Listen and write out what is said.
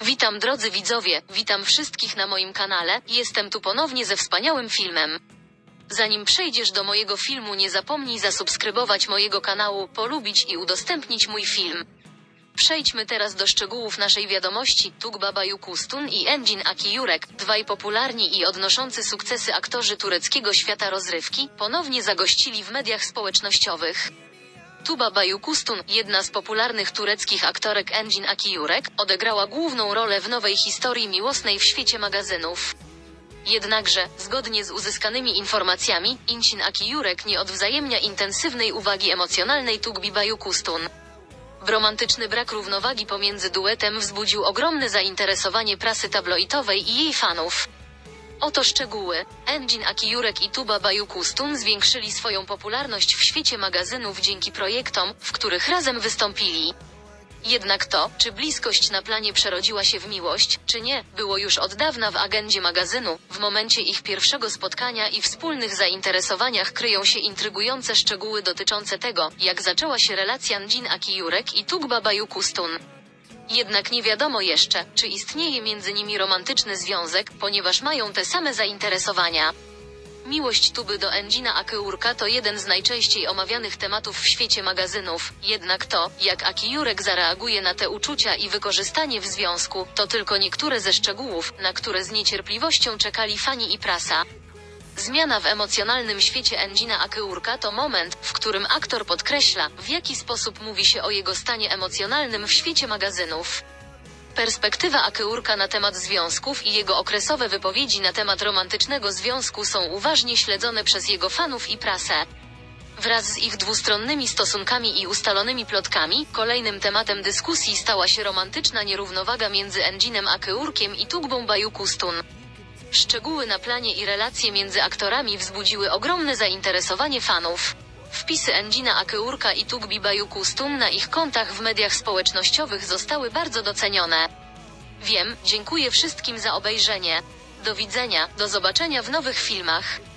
Witam drodzy widzowie, witam wszystkich na moim kanale, jestem tu ponownie ze wspaniałym filmem. Zanim przejdziesz do mojego filmu, nie zapomnij zasubskrybować mojego kanału, polubić i udostępnić mój film. Przejdźmy teraz do szczegółów naszej wiadomości. Tuğba Bayukustun i Engin Akiyürek, dwaj popularni i odnoszący sukcesy aktorzy tureckiego świata rozrywki, ponownie zagościli w mediach społecznościowych. Tuğba Bayukustun, jedna z popularnych tureckich aktorek Engin Akiyürek, odegrała główną rolę w nowej historii miłosnej w świecie magazynów. Jednakże, zgodnie z uzyskanymi informacjami, Engin Akiyürek nie odwzajemnia intensywnej uwagi emocjonalnej Tuğby Bayukustun. Romantyczny brak równowagi pomiędzy duetem wzbudził ogromne zainteresowanie prasy tabloidowej i jej fanów. Oto szczegóły. Engin Akiyürek i Tuğba Bayukustun zwiększyli swoją popularność w świecie magazynów dzięki projektom, w których razem wystąpili. Jednak to, czy bliskość na planie przerodziła się w miłość, czy nie, było już od dawna w agendzie magazynu. W momencie ich pierwszego spotkania i wspólnych zainteresowaniach kryją się intrygujące szczegóły dotyczące tego, jak zaczęła się relacja Engin Akiyürek i Tuğba Bayukustun. Jednak nie wiadomo jeszcze, czy istnieje między nimi romantyczny związek, ponieważ mają te same zainteresowania. Miłość Tuby do Engina Akiyürka to jeden z najczęściej omawianych tematów w świecie magazynów, jednak to, jak Akiyürek zareaguje na te uczucia i wykorzystanie w związku, to tylko niektóre ze szczegółów, na które z niecierpliwością czekali fani i prasa. Zmiana w emocjonalnym świecie Engina Akiyürka to moment, w którym aktor podkreśla, w jaki sposób mówi się o jego stanie emocjonalnym w świecie magazynów. Perspektywa Akiyürka na temat związków i jego okresowe wypowiedzi na temat romantycznego związku są uważnie śledzone przez jego fanów i prasę. Wraz z ich dwustronnymi stosunkami i ustalonymi plotkami, kolejnym tematem dyskusji stała się romantyczna nierównowaga między Enginem Akiyürkiem i Tuğbą Bayukustun. Szczegóły na planie i relacje między aktorami wzbudziły ogromne zainteresowanie fanów. Wpisy Engina Akiyürka i Tuğby Bayukustun na ich kontach w mediach społecznościowych zostały bardzo docenione. Dziękuję wszystkim za obejrzenie. Do widzenia, do zobaczenia w nowych filmach.